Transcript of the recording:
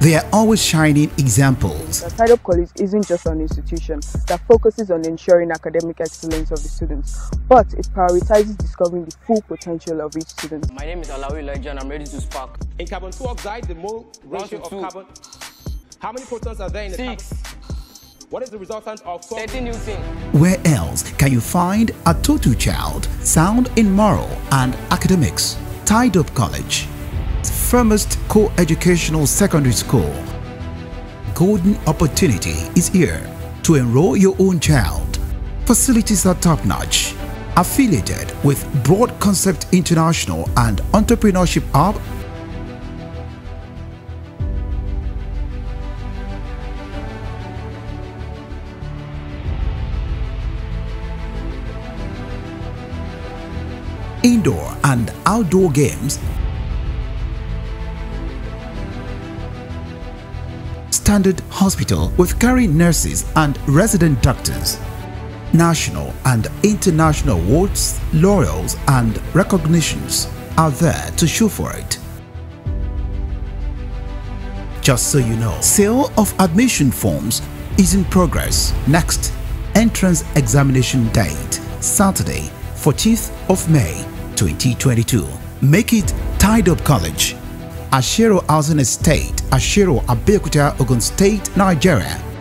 They are always shining examples. The Tide Up College isn't just an institution that focuses on ensuring academic excellence of the students, but it prioritizes discovering the full potential of each student. My name is Alawi Elijah and I'm ready to spark. In carbon 2 oxide, the mole ratio of carbon. How many protons are there in the 6. carbon? What is the resultant of 30 Newton? Where else can you find a total child sound in moral and academics? Tide Up College, firmest co-educational secondary school. Golden opportunity is here to enroll your own child. Facilities are top-notch. Affiliated with Broad Concept International and Entrepreneurship Hub. Indoor and outdoor games. Standard hospital with caring nurses and resident doctors. National and international awards, laurels and recognitions are there to show for it. Just so you know, sale of admission forms is in progress. Next entrance examination date, Saturday, 14th of May 2022. Make it Tide Up College, Ashero Housing Estate, Ashero, Abeokuta, Ogun State, Nigeria.